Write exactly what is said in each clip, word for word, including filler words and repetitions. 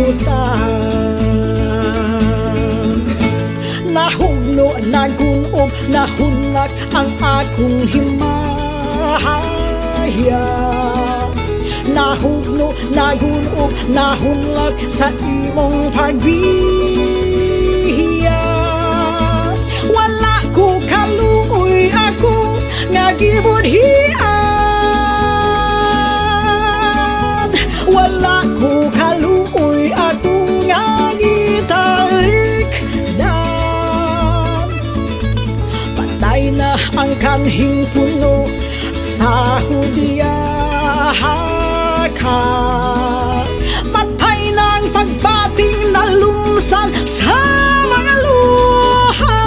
kalibutan. Nahugno, nagunob, nahunlak ang akong himaya. Nahugno, nagunob, nahunlak sa imong pagbiya. Wala ko kaluoy ako nga gibudhian. Wala ko kaluoy ako nga gitalikdan. Patay na ang kanhing puno sa hudiyaka. Patay na ang pagbating na lumsan sa mga luha.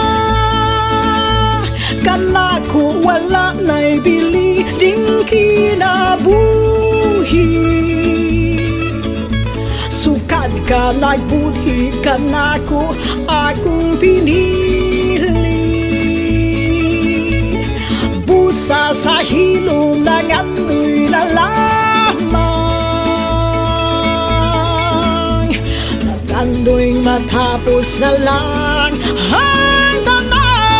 Kanako wala na'y bili ding kinabuhi. Sukad ka nagbudhi kanako akong pinili. Busa sa hilom ng andoy na lamang. Nagandoy matapos na lang ang tanan.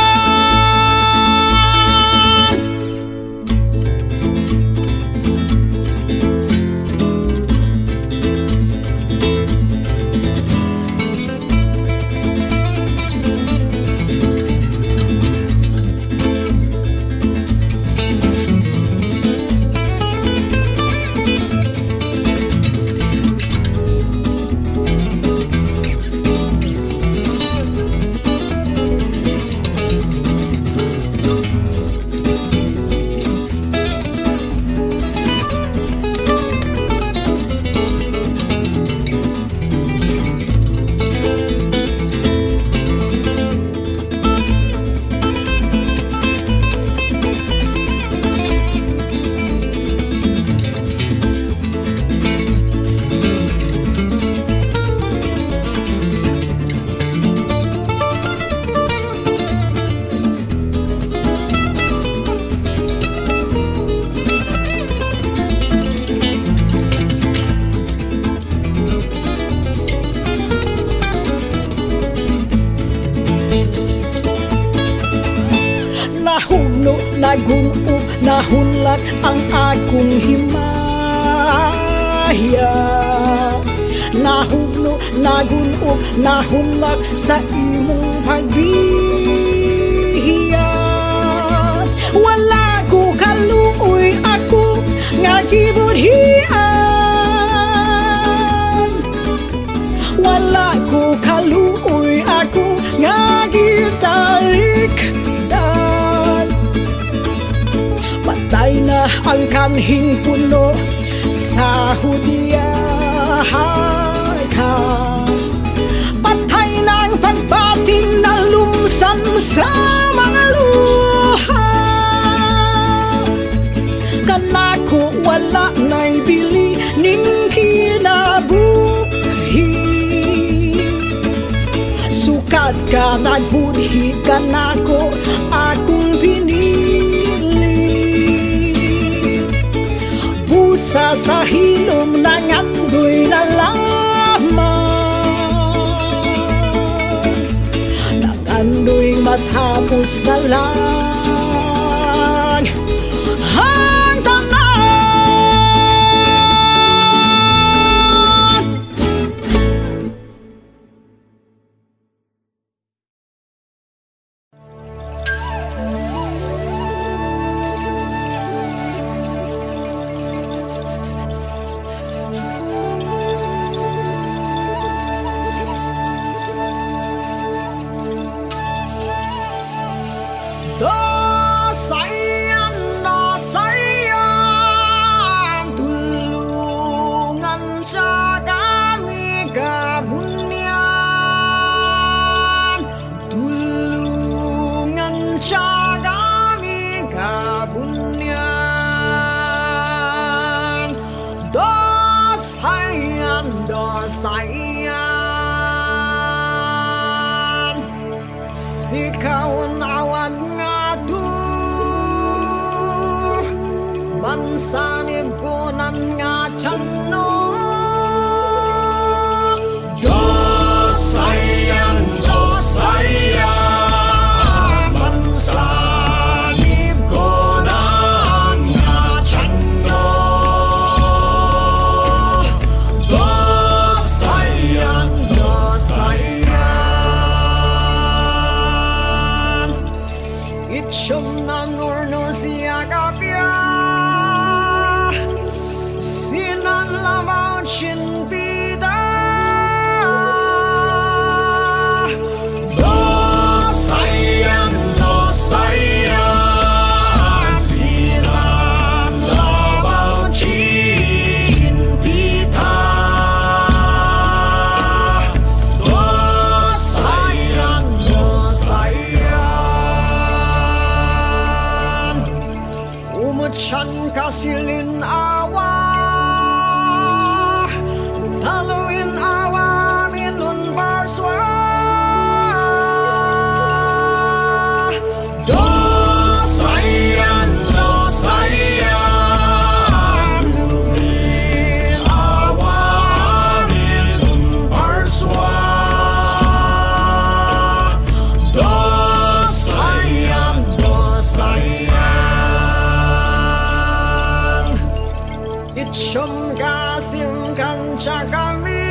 Nagunob, nahunlak ang akong himaya. Nahugno, nagunob, nahunlak sa imong pagbiya. Wala ko kaluoy ako nga gibudhian. Wala ko kaluoy ako nga gitalikdan. Patay na ang kanhing puno sa hudiyaka. Patay na ang pagbating na lumsan sa mga luha. Kanako wala na'y bili ning kinabuhi. Sukad ka nagbudhi kanako akong pinili. Busa sa hilom ng andoy na lamang. Nang andoy matapos na lang ang tanan. Sikaw nawad nga du bansanib ko nan nga chano simkan cakami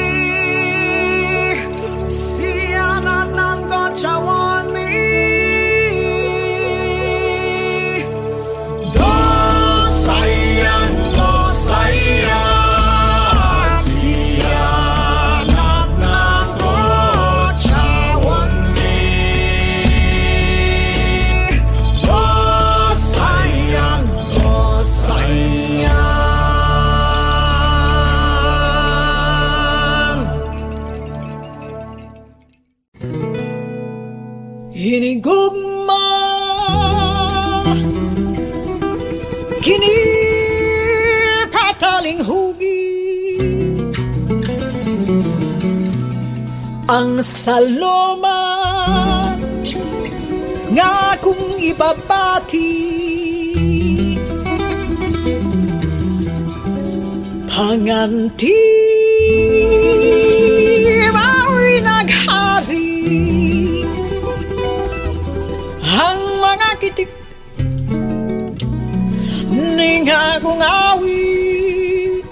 sianat nan ko cawan mi do sayang do sayang sianat nan ko cawan mi do sayang do sayang Hinigugma kini pataling hugi ang saloma nga kung ibabati panganti mao'y naghari ang mga kitik ning akong awit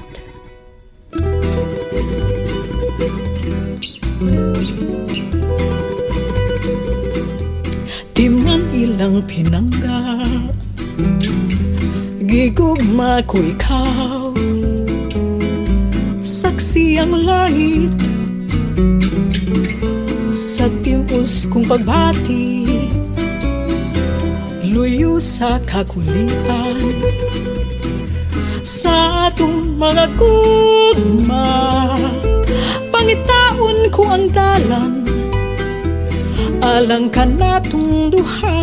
di man ilang pinangga gigugma ko ikaw saksi ang langit sa timpos kong pagbati luyo sa kakulitan sa atong mga gugma pangitaon ko ang dalan alang ka natong duha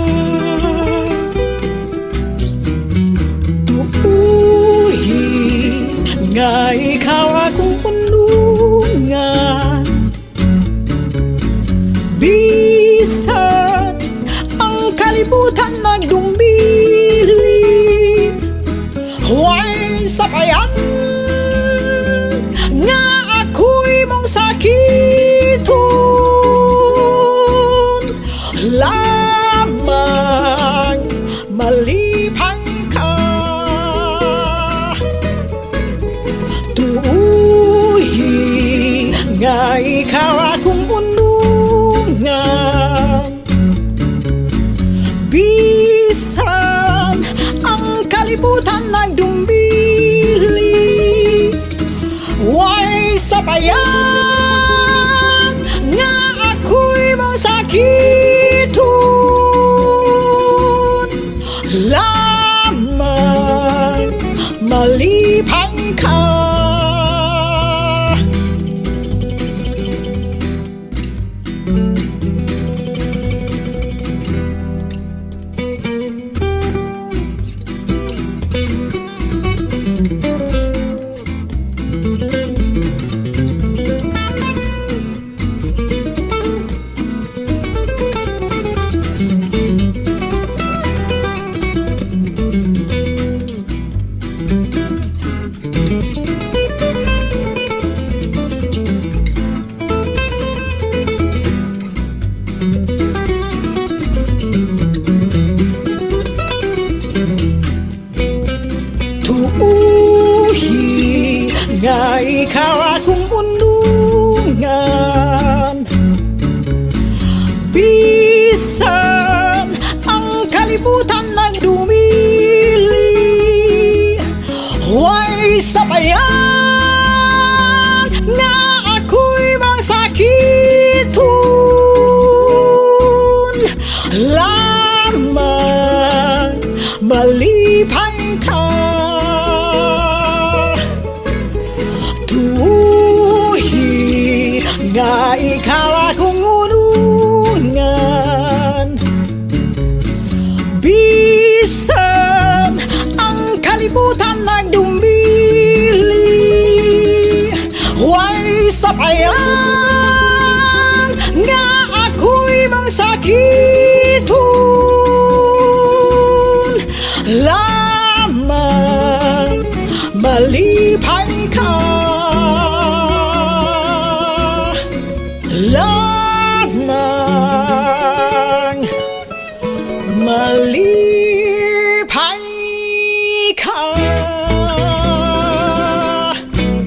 tuuhi nga ikaw akong unungan bisan ang kalibutan nagdumili huwag sabayan nga ako'y mong sakiton lamang malipang ka tuuhi nga ikaw akong unungan bisan ang kalibutan nagdumili huwag sabayan nga ako'y mong sakiton lamang malipang ka tuuhi nga ikaw akong unungan bisan ang kalibutan nagdumili huwag sabayan nga ako'y mang sakiton lamang malipang ka tuuhi nga ikaw akong unungan bisan ang kalibutan nagdumili huwag sabayan nga ako'y mang sakiton lamang malipay ka lamang malipay ka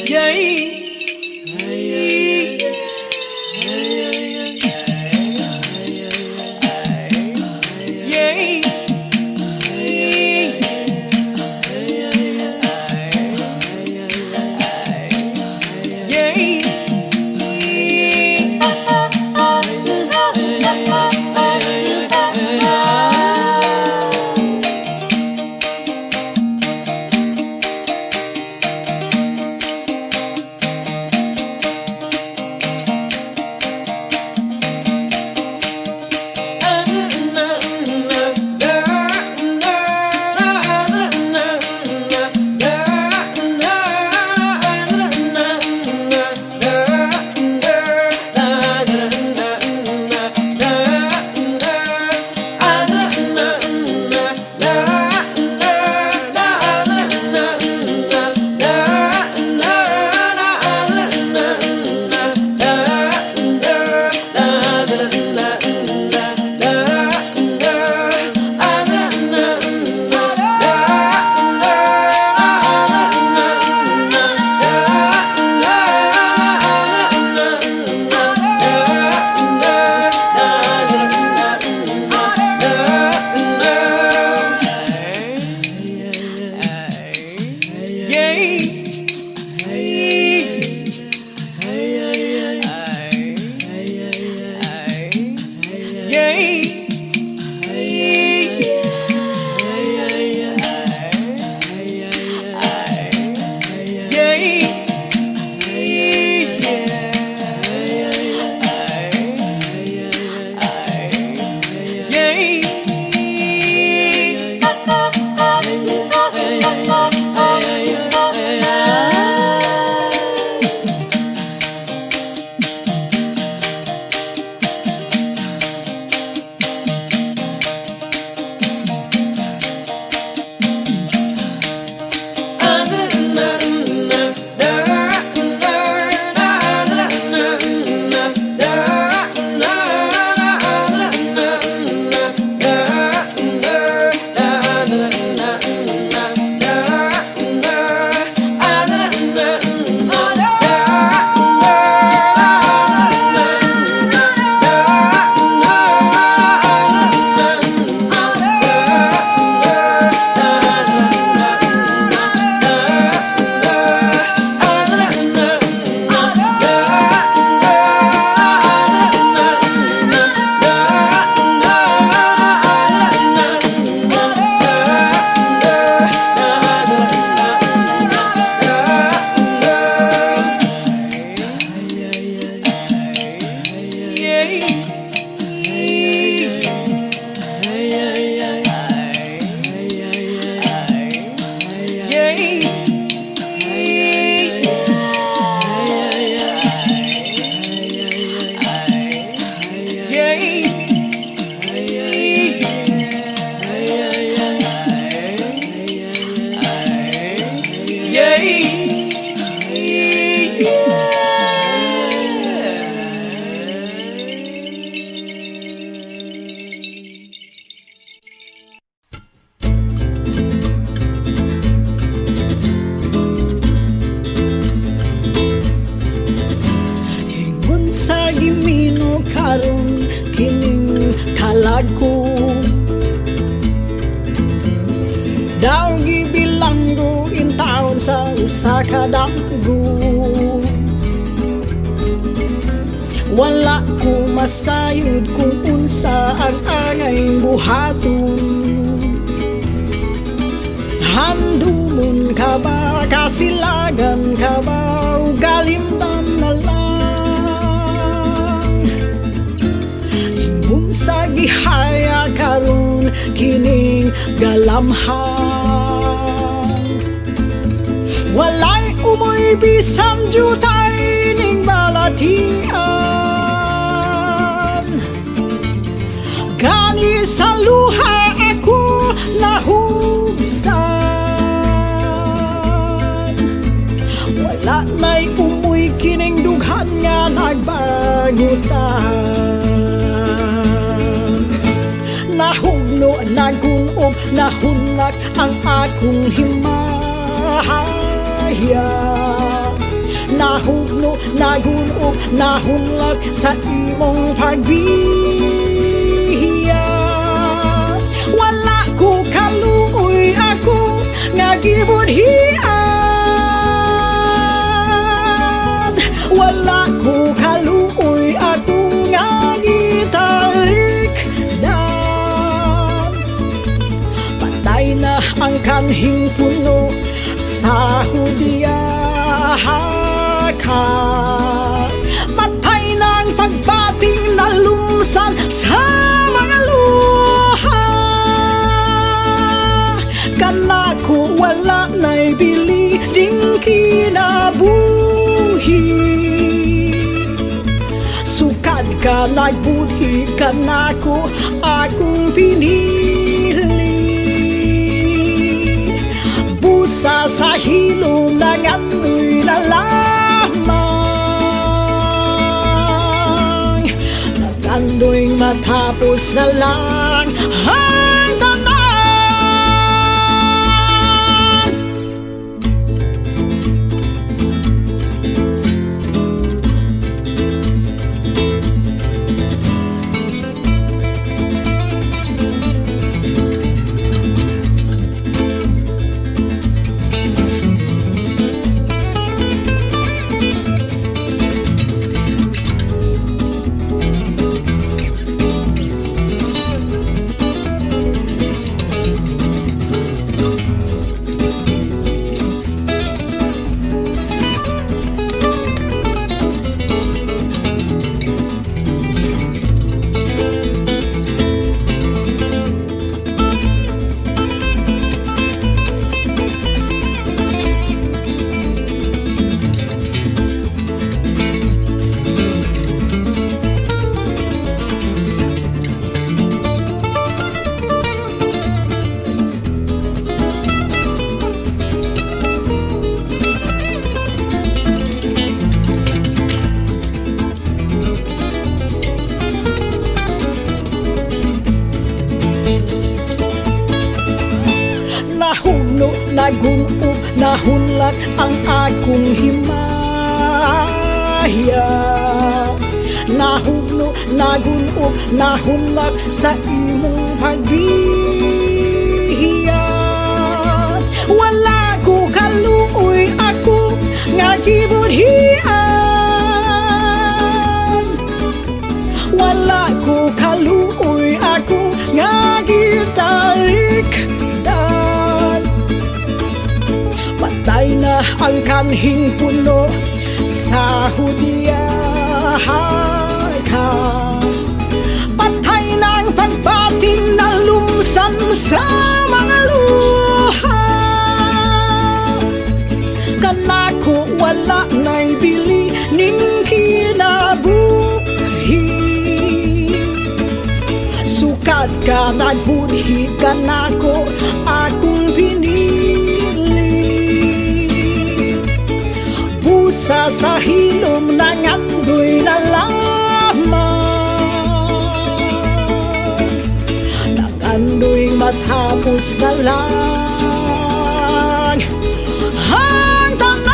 sa kadanggu. Wala ko masayod kung unsa ang angay buhaton. Handumon ka ba, kasilagan ka ba, o galimtan na lang. Ingon sa gihaya karon kining galamhan. Walay umoy bisan jutay ning balatian. Gani sa luha ako nahubsan. Wala na'y umoy kining dughan nga nagbangutan. Nahugno, nagunob, nahunlak ang akong himaya. nagunob, nahunlag sa imong pagbiya. Wala ko kaluoy ako nga gibudhian. Wala ko kaluoy ako nga gitalikdan. Patay na ang kanhing puno sa hudyaha. Patay na ang pagbating na lumsan sa mga luha. Kanako wala na'y bili ding kinabuhi. Sukad ka nagbudhi kanako akong pinili. Busa sa hilom ng andoy na lamang. Nag-andoy matapos na lang ang tanan. Nagunob, nahunlak ang akong himaya. Nahugno, nagunob, nahunlak sa imong pagbiya. Wala ko kaluoy ako nga gibudhian. Wala ko kaluoy ako nga gitalikdan. Patay na ang kanhing puno sa hudyaha. Patay na ang pagbating na lumsan sa mga luha. Kanako wala na'y bili ning kinabuhi. Sukad ka nagbudhi kanako akong pinili. Busa sa hilom ng andoy na lamang. Nag-andoy matapos na lang ang tanan.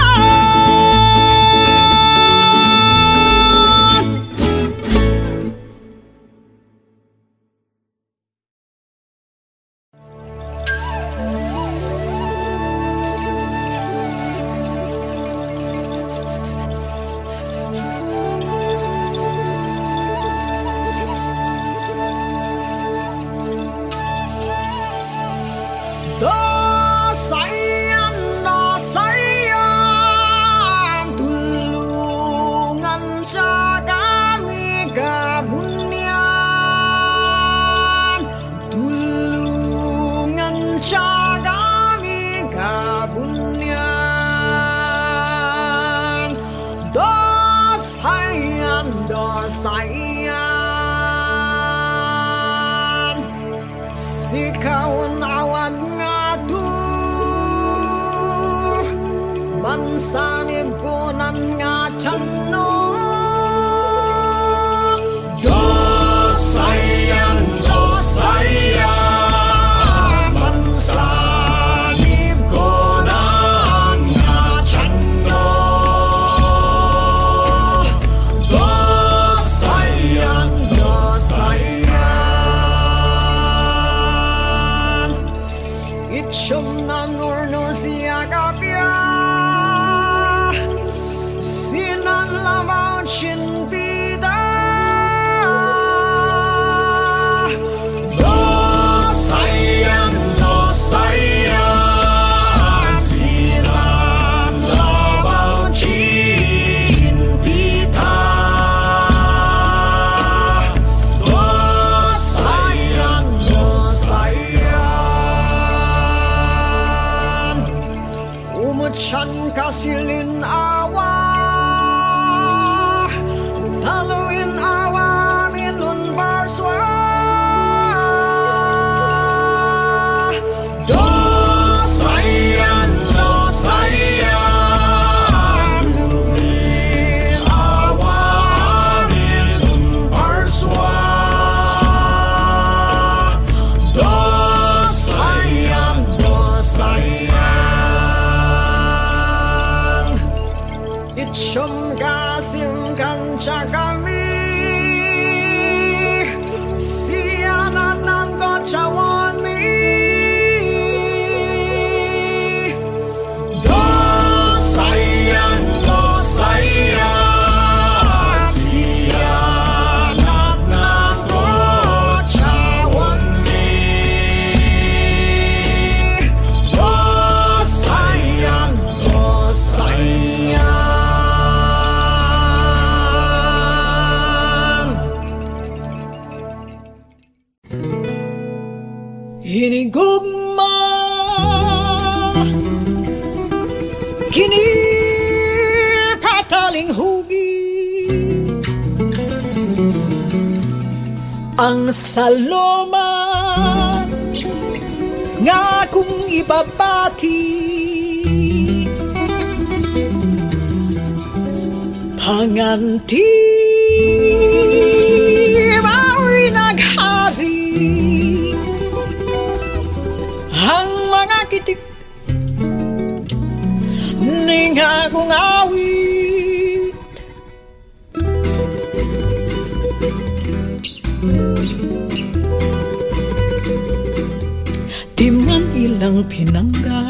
Sikaw nawad nga to bansanib ko nan nga tiyanno. Dosayan, dosayan, bansanib ko nan nga tiyanno. kasilin awa Taluin awa minun barswa Dosayan, dosayan Lumin awa minun barswa Dosayan, dosayan Itsyong kasim kanca kami Siyanatan ko cawan mi Dosayan, dosayan Siyanatan ko cawan mi Dosayan, dosayan Hinigugma Kini pataling hugi Ang saloma Nga kung ibabati Panganti Mao'y naghari Ang mga kitik Ning akong awit Di man ilang pinangga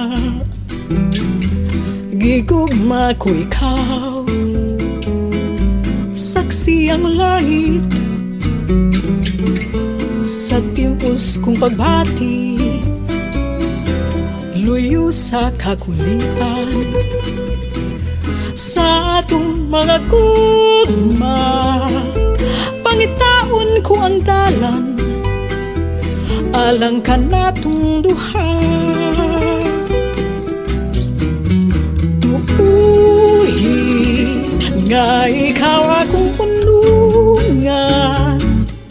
Gigugma ko ikaw Saksi ang langit Sa timpos kong pagbati Luyo sa kakulitan Sa atong mga gugma Pangitaon ko ang dalan Alang ka natong duha Tuuhi nga ikaw akong punungan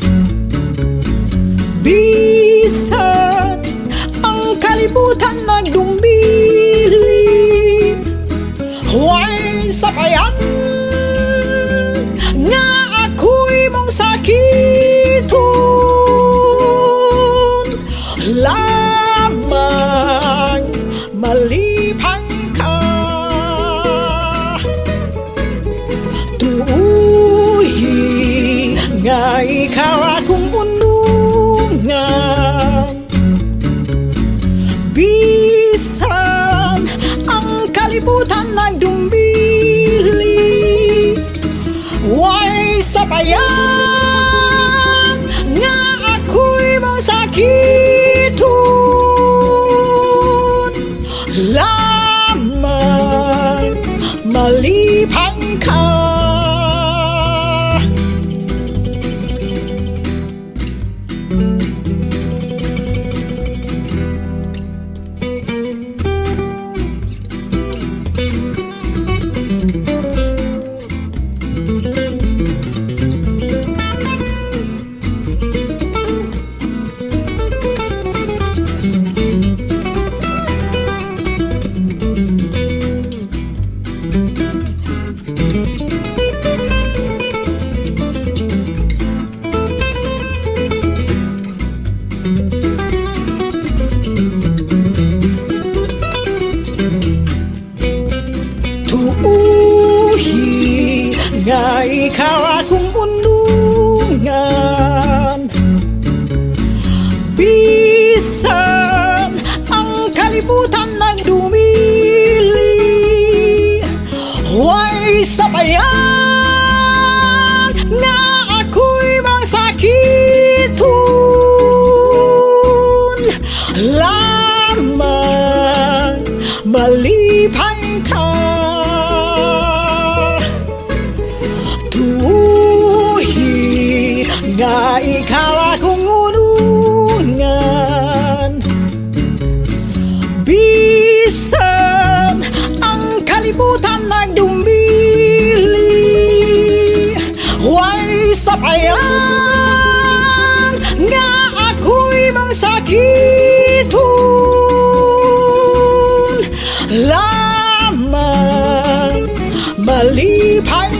Bisan ang kalibutan nagdumbili Huwag sapayan nga ako'y mong sakiton Lamang malipang ka Tuuhi nga ikaw akong unungan Bisan ang kalibutan nagdumbili Huwag sapayan nga ako'y mong sakiton Lamang malipang ka Tuuhi nga ikaw akong unungan Bisan ang kalibutan nagdumili Huwag sapayan nga ako'y mong sakiton Lamang malipang ka Tuuhi nga ikaw akong unungan Bisan ang kalibutan kalibutan nagdumili. Huwag sapayan nga ako'y mangsakiton lamang malipay